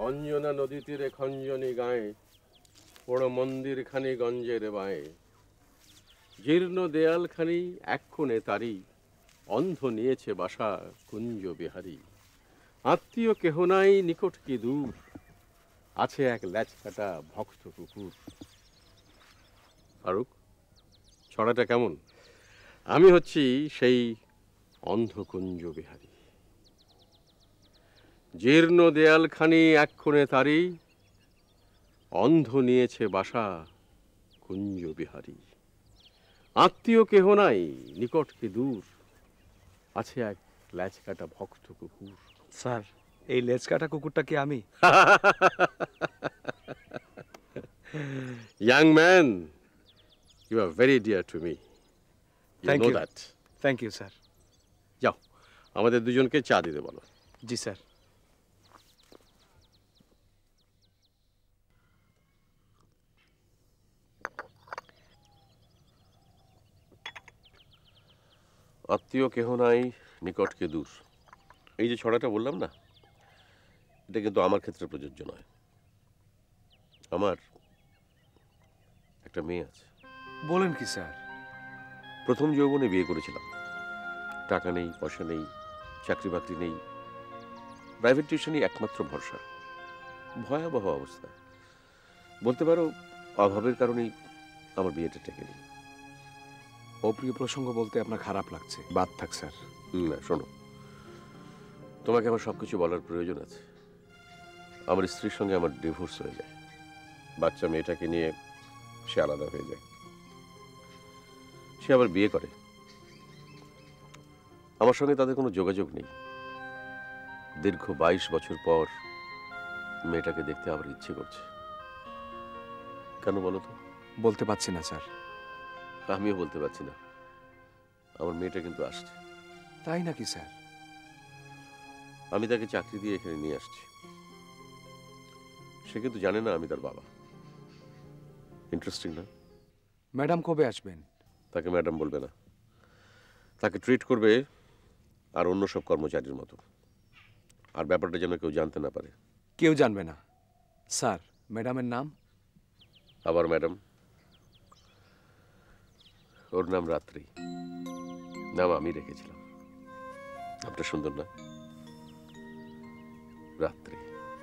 অঞ্জনা নদী তীরে খঞ্জনি গায়ে, বড় মন্দিরখানি গঞ্জের বায়ে, জীর্ণ দেয়ালখানি এক কোণে তারি, অন্ধ নিয়েছে বাসা কুঞ্জ বিহারী। আত্মীয় কেহ নাই নিকট কি দূর, আছে এক ল্যাচ কাটা ভক্ত কুকুর। ফারুক, ছড়াটা কেমন? আমি হচ্ছি সেই অন্ধ কুঞ্জ বিহারী। জীর্ণ দেয়ালখানি এক কোণে তারি, অন্ধ নিয়েছে বাসা কুঞ্জ বিহারী। আত্মীয় কেহ নাই নিকট কি দূর, আছে এক ল্যাচ কাটা ভক্ত কুকুর। স্যার, এই লেজ কাটা কুকুরটা কি আমি? Young man, you are very dear to me. You Thank know you. that. Thank you sir. যাও, আমাদের দুজনকে চা দিতে বলো। জি স্যার। আত্মীয় কেহ নাই নিকট কে দূর, এই যে ছড়াটা বললাম না, এটা কিন্তু আমার ক্ষেত্রে প্রযোজ্য নয়। আমার একটা মেয়ে আছে। বলেন কি স্যার? প্রথম যৌবনে বিয়ে করেছিলাম। টাকা নেই, পয়সা নেই, চাকরি বাকরি নেই, প্রাইভেট টিউশনই একমাত্র ভরসা। ভয়াবহ অবস্থা বলতে পারো। অভাবের কারণেই আমার বিয়েটা টেকেনি। অপ্রিয় প্রসঙ্গ বলতে আপনার খারাপ লাগছে, বাদ থাক স্যার। না, শোনো, তোমাকে আমার সবকিছু বলার প্রয়োজন আছে। আমার স্ত্রীর সঙ্গে আমার ডিভোর্স হয়ে যায়। বাচ্চা মেয়েটাকে নিয়ে সে আলাদা হয়ে যায়। সে আবার বিয়ে করে। আমার সঙ্গে তাদের কোনো যোগাযোগ নেই। দীর্ঘ 22 বছর পর মেয়েটাকে দেখতে আবার ইচ্ছে করছে। কেন বলো তো? বলতে পারছি না স্যার। আমিও বলতে পারছি না। আমার মেয়েটা কিন্তু আসছে। তাই নাকি স্যার? আমি তাকে চাকরি দিয়ে এখানে নিয়ে আসছি। সে কিন্তু জানে না আমি তার বাবা। ইন্টারেস্টিং না? ম্যাডাম কবে আসবেন? তাকে ম্যাডাম বলবে না, তাকে ট্রিট করবে আর অন্য সব কর্মচারীর মতো। আর ব্যাপারটা যেন কেউ জানতে না পারে। কেউ জানবে না স্যার। ম্যাডামের নাম? আবার ম্যাডাম? ওর নাম রাত্রি। নাম আমি রেখেছিলাম। নামটা সুন্দর না? রাত্রি।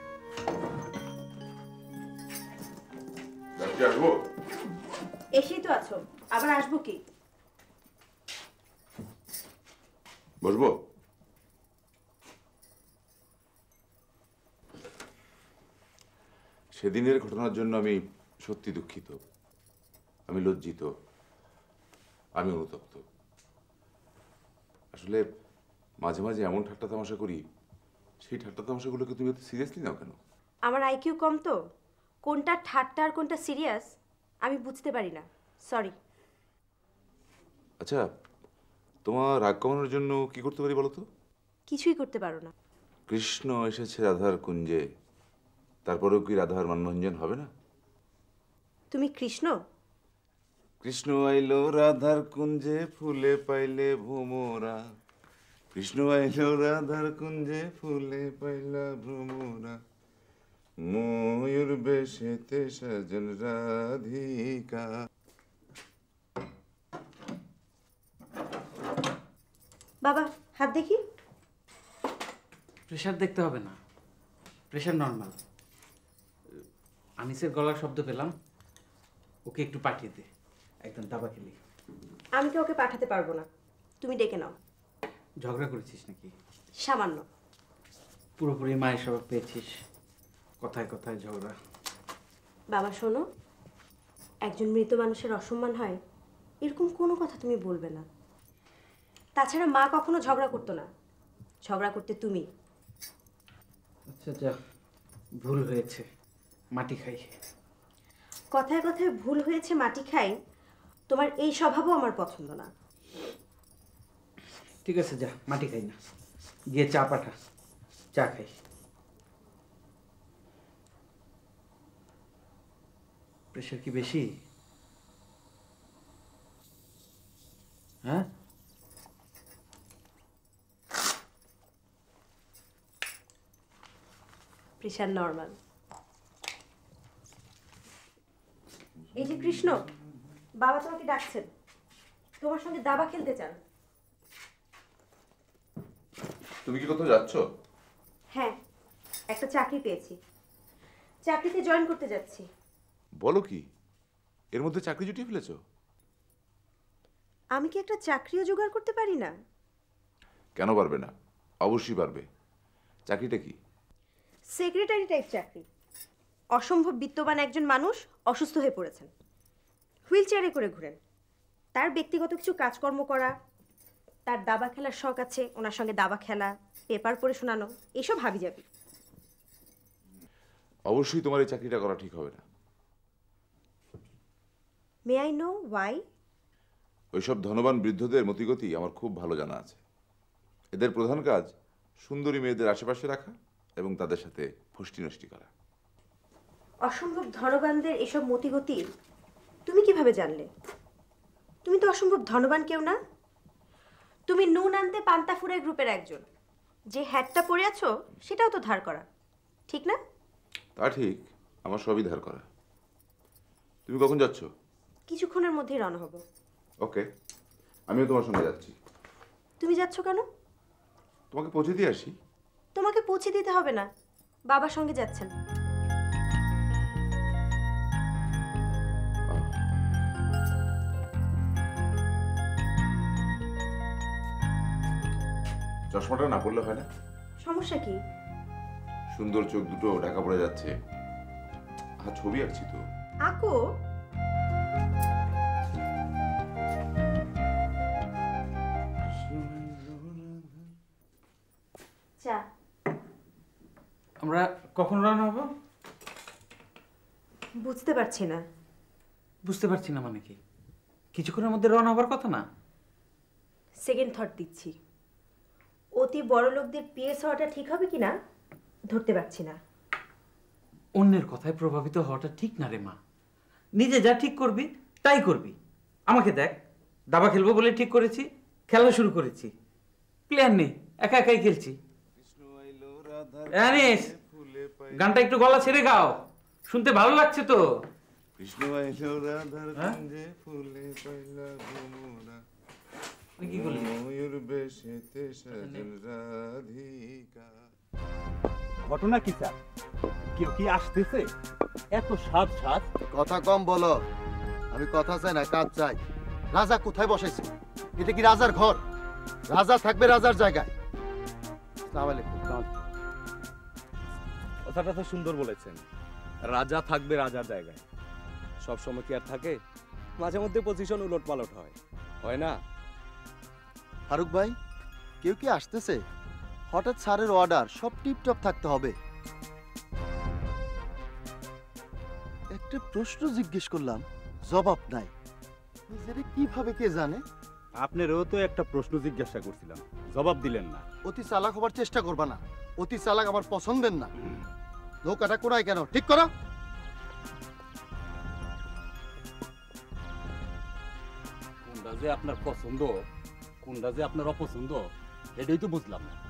আসবো? এসেই তো আছো, আবার আসবো কি? বসবো? সেদিনের ঘটনার জন্য আমি সত্যি দুঃখিত। আমি লজ্জিত, আমি অনুতপ্ত। আসলে মাঝে মাঝে এমন ঠাট্টা তামাশা করি, সেই ঠাট্টা তামাশাগুলোকে তুমি এত সিরিয়াসলি নাও কেন? আমার আইকিউ কম তো, কোনটা ঠাট্টা আর কোনটা সিরিয়াস আমি বুঝতে পারি না। সরি। আচ্ছা, তোমার রাগ কমানোর জন্য কি করতে পারি বলো তো? কিছুই করতে পারো না। কৃষ্ণ এসেছে রাধার কুঞ্জে, তারপরেও কি রাধার মানভঞ্জন হবে না? তুমি কৃষ্ণ? কৃষ্ণ আইলো রাধার কুঞ্জে, ফুলে পাইলে ভ্রমরা। কৃষ্ণ আইলো রাধার কুঞ্জে, ফুলে পাইলা ভ্রমরা। ময়ূর বেশেতে সাজন রাধিকা। বাবা, হাত দেখি। প্রেশার দেখতে হবে না, প্রেশার নর্মাল। আনিসের গলার শব্দ পেলাম, ওকে একটু পাঠিয়ে দে, একদম দাবা খেলি। আমি তো ওকে পাঠাতে পারবো না, তুমি ডেকে নাও। ঝগড়া করেছিস নাকি? সামান্য। পুরোপুরি মায়ের স্বভাব পেয়েছিস, কথায় কথায় ঝগড়া। বাবা শোনো, একজন মৃত মানুষের অসম্মান হয় এরকম কোনো কথা তুমি বলবে না। তাছাড়া মা কখনো ঝগড়া করতো না, ঝগড়া করতে তুমি। আচ্ছা যা, ভুল হয়েছে, মাটি খাই। কথায় কথায় ভুল হয়েছে মাটি খাই, তোমার এই স্বভাবও আমার পছন্দ না। ঠিক আছে যা, মাটি খাই না, গিয়ে চা পাঠা, চা খাই। প্রেশার কি বেশি? হ্যাঁ, প্রেশার নর্মাল। এই যে কৃষ্ণ, বাবা তোমাকে ডাকছেন, তোমার সঙ্গে দাবা খেলতে চান। তুমি কি কোথাও যাচ্ছ? হ্যাঁ, একটা চাকরি পেয়েছি, চাকরিতে জয়েন করতে যাচ্ছি। বলো কি, এর মধ্যে চাকরি জুটিয়ে ফেলেছো? আমি কি একটা চাকরিও জোগাড় করতে পারি না? কেন পারবে না? অবশ্যই পারবে। চাকরিটা কি? সেক্রেটারি টাইপ চাকরি। অসম্ভব বিত্তবান একজন মানুষ অসুস্থ হয়ে পড়েছেন, হুইল চেয়ারে করে ঘুরেন। তার ব্যক্তিগত কিছু কাজকর্ম করা, তার দাবা খেলার শখ আছে, ওনার সঙ্গে দাবা খেলা, পেপার পড়ে শোনানো, এইসব হাবিজাবি। অবশ্যই তোমার এই চাকরিটা করা ঠিক হবে না। May I know why? ওইসব ধনবান বৃদ্ধদের মতিগতি আমার খুব ভালো জানা আছে। এদের প্রধান কাজ সুন্দরী মেয়েদের আশেপাশে রাখা এবং তাদের সাথে ফষ্টি নষ্টি করা। অসম্ভব ধনবানদের এসব মতিগতি তুমি কিভাবে জানলে? তুমি তো অসম্ভব ধনবান কেউ না। তুমি নুন আনতে পান্তা ফুরাই গ্রুপের একজন। যে হ্যাটটা পরে আছো সেটাও তো ধার করা, ঠিক না? তা ঠিক, আমার সবই ধার করা। তুমি কখন যাচ্ছ? কিছুক্ষণের মধ্যেই রওনা হব। ওকে, আমিও তোমার সঙ্গে যাচ্ছি। তুমি যাচ্ছ কেন? তোমাকে পৌঁছে দিয়ে আসি। তোমাকে পৌঁছে দিতে হবে না, বাবার সঙ্গে যাচ্ছেন। চশমাটা না পড়লে হয় না? সমস্যা কি? সুন্দর চোখ দুটো ঢাকা পড়ে যাচ্ছে। ছবি আঁকছি তো। আঁকো। চা। আমরা কখন রওনা হব? বুঝতে পারছি না। বুঝতে পারছি না মানে কি? কিছুক্ষণের মধ্যে রওনা হবার কথা না? সেকেন্ড থট দিচ্ছি। অতি বড় লোকদের পিএস হওয়াটা ঠিক হবে কিনা ধরতে পারছি না। অন্যের কথায় প্রভাবিত হওয়াটা ঠিক না রে মা। নিজে যা ঠিক করবি তাই করবি। আমাকে দেখ, দাবা খেলবো বলে ঠিক করেছি, খেলা শুরু করেছি। প্লেয়ার নেই, একা একাই খেলছি। আনিস, গানটা একটু গলা ছেড়ে গাও, শুনতে ভালো লাগছে তো। কি বললি? ঘটনা কি স্যার? কেউ কি আসতেছে? এত সাজ সাজ। কথা কম বলো। আমি কথা চাই না, কাজ চাই। রাজা কোথায় বসাইছে? এটা কি রাজার ঘর? রাজা থাকবে রাজার জায়গায়। আসসালামু আলাইকুম। কথাটা তো সুন্দর বলেছেন, রাজা থাকবে রাজার জায়গায়। সব সময় কি আর থাকে? মাঝে মধ্যে পজিশন উলট পালট হয়, হয় না? ফারুক ভাই, কেউ কি আসতেছে? হঠাৎ স্যারের অর্ডার, সব টিপটপ থাকতে হবে। একটা প্রশ্ন জিজ্ঞেস করলাম, জবাব নাই। নিজেরে কিভাবে কে জানে? আপনারও তো একটা প্রশ্ন জিজ্ঞাসা করছিলাম, জবাব দিলেন না। অতি চালাক হবার চেষ্টা করবা না। অতি চালাক আমার পছন্দের না। নৌকাটা কোনায় কেন? ঠিক করো। কোনটা যে আপনার পছন্দ, কোনটা যে আপনার অপছন্দ, এটাই তো বুঝলাম না।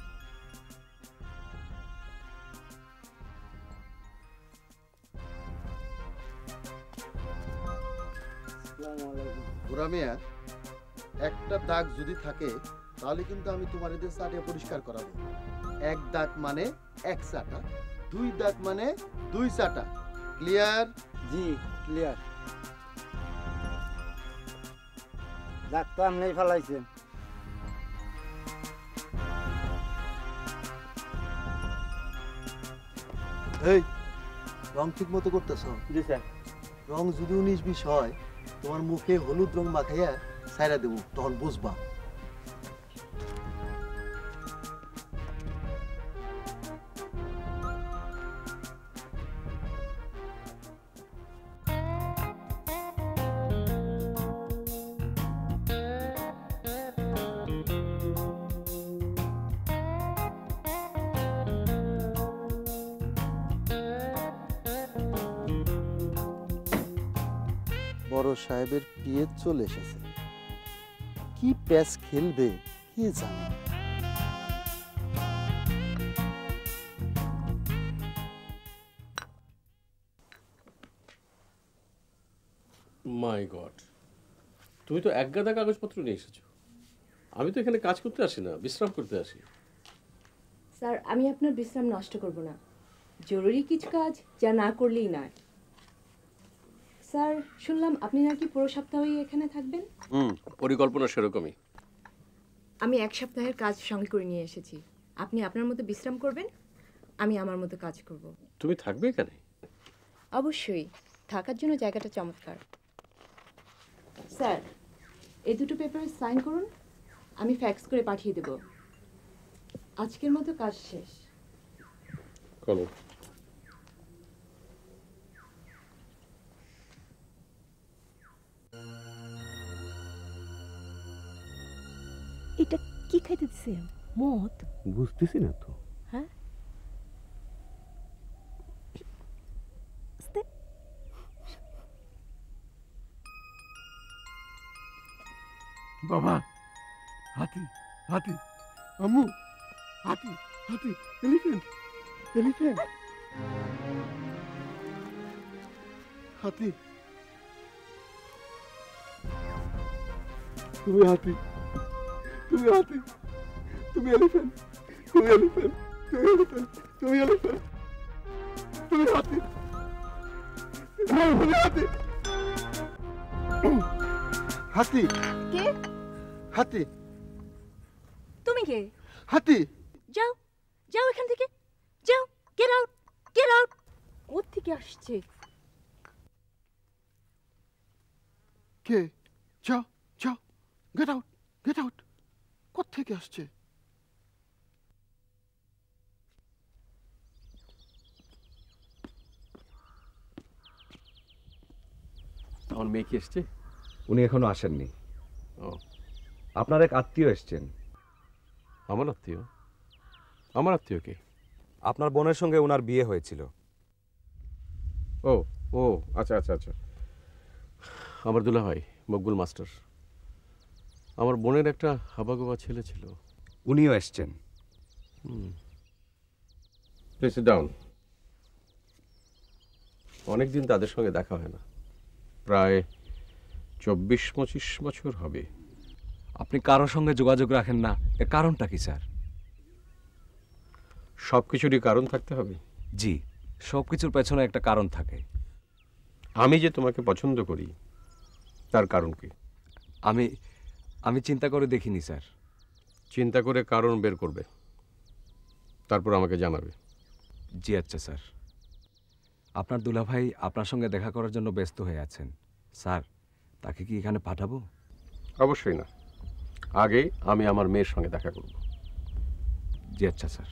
বুড়া মিয়া, একটা দাগ যদি থাকে তাহলে কিন্তু আমি তোমার এদের চাটিয়া পরিষ্কার করাবো। এক দাগ মানে এক চাটা, দুই দাগ মানে দুই চাটা। ক্লিয়ার? জি ক্লিয়ার। দাগ তো আপনি ফেলাইছেন। এই, রং ঠিক মতো করতেছ? জি স্যার। রং যদি 19-20 হয়, তোমার মুখে হলুদ রং মাখাইয়া ছাইরা দেবো, তখন বুঝবা। বড় সাহেবের পিয়ে চলে এসেছে। কি প্যাচ খেলবে কে জানে। মাই গড, তুমি তো একগাদা কাগজপত্র নিয়ে এসেছো। আমি তো এখানে কাজ করতে আসি না, বিশ্রাম করতে আসি। স্যার, আমি আপনার বিশ্রাম নষ্ট করব না। জরুরি কিছু কাজ যা না করলেই নয়। স্যার, শুনলাম আপনি নাকি পুরো সপ্তাহই এখানে থাকবেন। পরিকল্পনা সেরকমই। আমি এক সপ্তাহের কাজ সঙ্গে করে নিয়ে এসেছি। আপনি আপনার মতো বিশ্রাম করবেন, আমি আমার মতো কাজ করব। তুমি থাকবে এখানে? অবশ্যই, থাকার জন্য জায়গাটা চমৎকার। স্যার, এই দুটো পেপারে সাইন করুন, আমি ফ্যাক্স করে পাঠিয়ে দেব। আজকের মতো কাজ শেষ। করো। এটা কি খাইতে দিছে? মদ? বুঝতেছি না তো। হ্যাঁ, বাবা, হাতি হাতি, আম্মু, হাতি হাতি, এলিফ্যান্ট এলিফ্যান্ট, হাতি, তুমি হাতি, তুমি হাতি, তুমি এলিফ্যান্ট, তুমি এলিফ্যান্ট, তুমি এলিফ্যান্ট, তুমি এলিফ্যান্ট, তুমি হাতি, তুমি হাতি, হাতি, কে? হাতি, তুমি কে? হাতি। যাও, যাও এখান থেকে, যাও, গেট আউট, গেট আউট। কোথা থেকে আসছে? কে? যাও যাও, গেট আউট, গেট আউট। কোত্থেকে আসছে? আমার মেয়ে কি এসছে? উনি এখনো আসেননি। ও, আপনার এক আত্মীয় এসছেন। আমার আত্মীয়? আমার আত্মীয় কে? আপনার বোনের সঙ্গে ওনার বিয়ে হয়েছিল। ও ও, আচ্ছা আচ্ছা আচ্ছা। আমার দুলা ভাই মকবুল মাস্টার। আমার বোনের একটা হাবাগোবা ছেলে ছিল। উনিও এসছেন। Please sit down. অনেকদিন তাদের সঙ্গে দেখা হয় না, প্রায় 24-25 বছর হবে। আপনি কারোর সঙ্গে যোগাযোগ রাখেন না, এর কারণটা কি স্যার? সব কিছুরই কারণ থাকতে হবে। জি, সব কিছুর পেছনে একটা কারণ থাকে। আমি যে তোমাকে পছন্দ করি তার কারণ কি? আমি চিন্তা করে দেখিনি স্যার। চিন্তা করে কারণ বের করবে, তারপর আমাকে জানাবে। জি আচ্ছা স্যার। আপনার দুলাভাই আপনার সঙ্গে দেখা করার জন্য ব্যস্ত হয়ে আছেন। স্যার, তাকে কি এখানে পাঠাবো? অবশ্যই না, আগে আমি আমার মেয়ের সঙ্গে দেখা করব। জি আচ্ছা স্যার।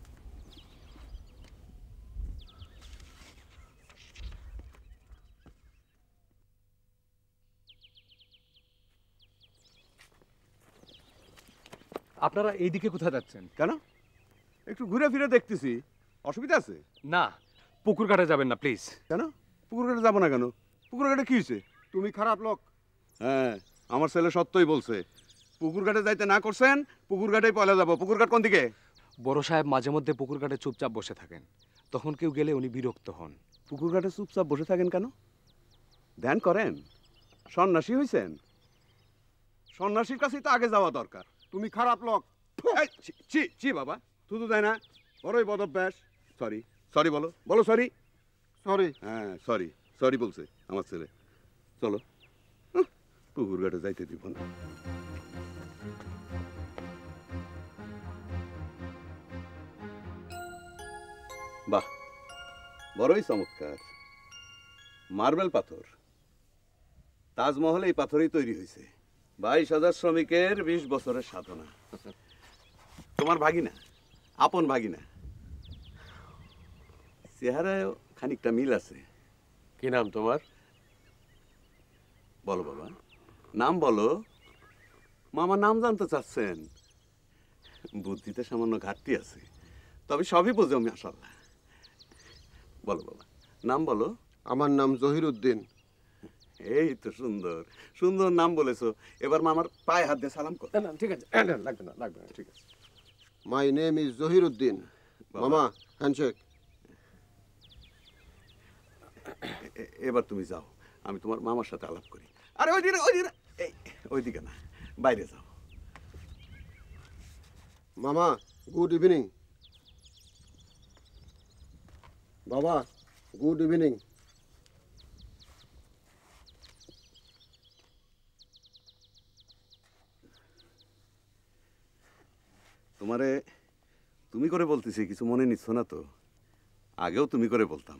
আপনারা এইদিকে কোথায় যাচ্ছেন? কেন? একটু ঘুরে ফিরে দেখতেছি, অসুবিধা আছে? না, পুকুর ঘাটে যাবেন না প্লিজ। কেন? পুকুর ঘাটে যাবো না কেন? পুকুর ঘাটে কি হয়েছে? তুমি খারাপ লোক। হ্যাঁ, আমার ছেলে সত্যই বলছে। পুকুর ঘাটে যাইতে না করছেন, পুকুর ঘাটেই পয়লা যাবো। পুকুর ঘাট কোন দিকে? বড় সাহেব মাঝে মধ্যে পুকুর ঘাটে চুপচাপ বসে থাকেন, তখন কেউ গেলে উনি বিরক্ত হন। পুকুর ঘাটে চুপচাপ বসে থাকেন কেন? ধ্যান করেন? সন্ন্যাসী হয়েছেন? সন্ন্যাসীর কাছেই তো আগে যাওয়া দরকার। তুমি খারাপ লোক। ছি বাবা, শুধু তাই না, বড়ই বদ অভ্যাস। সরি সরি বলো, বলো সরি। সরি? হ্যাঁ সরি, সরি বলছে আমার ছেলে। চলো, পুকুর ঘাটে যাইতে দিব না। বাহ, বড়ই চমৎকার। মার্বেল পাথর। তাজমহল এই পাথরেই তৈরি হয়েছে। 22,000 শ্রমিকের 20 বছরের সাধনা। তোমার ভাগিনা, আপন ভাগিনা। চেহারায় খানিকটা মিল আছে। কি নাম তোমার? বলো বাবা, নাম বলো। মামা নাম জানতে চাচ্ছেন? বুদ্ধিতে সামান্য ঘাটতি আছে, তবে সবই বোঝো মাশাআল্লাহ। বলো বাবা, নাম বলো। আমার নাম জহিরুদ্দিন। এই তো সুন্দর সুন্দর নাম বলেছো। এবার মামার পায়ে হাত দিয়ে সালাম কর। না ঠিক আছে, লাগবে না লাগবে না, ঠিক আছে। My name is Jahiruddin. মামা, হ্যান্ডশেক। এবার তুমি যাও, আমি তোমার মামার সাথে আলাপ করি। আরে ওইদিকে এই ওইদিকে না, বাইরে যাও। মামা গুড ইভিনিং। বাবা গুড ইভিনিং। তোমারে তুমি করে বলতেছি, কিছু মনে নিচ্ছ না তো? আগেও তুমি করে বলতাম।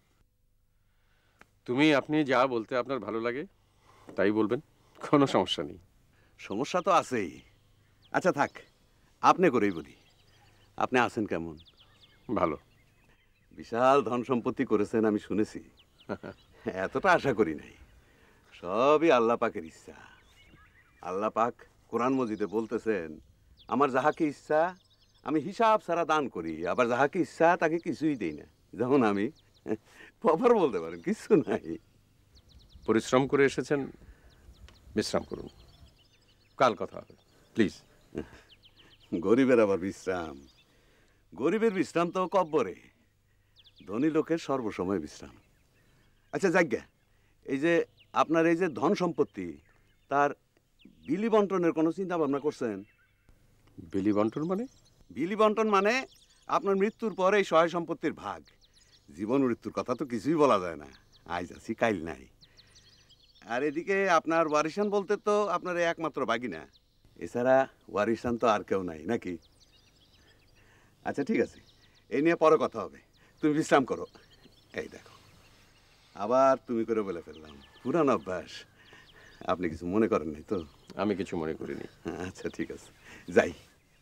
তুমি আপনি যা বলতে আপনার ভালো লাগে তাই বলবেন, কোনো সমস্যা নেই। সমস্যা তো আছেই। আচ্ছা থাক, আপনি করেই বলি। আপনি আছেন কেমন? ভালো। বিশাল ধন সম্পত্তি করেছেন আমি শুনেছি। এতটা আশা করি নাই। সবই আল্লাহ পাকের ইচ্ছা। আল্লাহ পাক কোরআন মজিদে বলতেছেন, আমার যাহাকে ইচ্ছা আমি হিসাব ছাড়া দান করি, আবার যাহাকে ইচ্ছা তাকে কিছুই দেই না। যেমন আমি প্রপার বলতে পারেন, কিছু নাই। পরিশ্রম করে এসেছেন, বিশ্রাম করুন, কাল কথা হবে প্লিজ। গরিবের আবার বিশ্রাম? গরিবের বিশ্রাম তো কব্বরে, ধনী লোকের সর্বসময় বিশ্রাম। আচ্ছা যাজ্ঞা, এই যে আপনার এই যে ধন সম্পত্তি, তার বিলি বন্টনের কোনো চিন্তা ভাবনা করছেন? বিলি বন্টন মানে? বিলি বন্টন মানে আপনার মৃত্যুর পরে এই সহায় সম্পত্তির ভাগ। জীবন মৃত্যুর কথা তো কিছুই বলা যায় না, আজ আছি কাইল নাই। আর এদিকে আপনার ওয়ারিসান বলতে তো আপনার একমাত্র বাগিনা, এছাড়া ওয়ারিসান তো আর কেউ নাই নাকি? আচ্ছা ঠিক আছে, এই নিয়ে পরে কথা হবে, তুমি বিশ্রাম করো। এই দেখো আবার তুমি করে বলে ফেললাম, পুরান অভ্যাস। আপনি কিছু মনে করেন নাই তো? আমি কিছু মনে করিনি। আচ্ছা ঠিক আছে, যাই।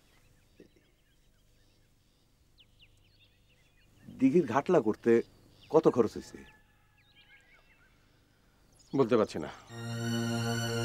দিঘির ঘাটলা করতে কত খরচ হয়েছে? বলতে পারছি না।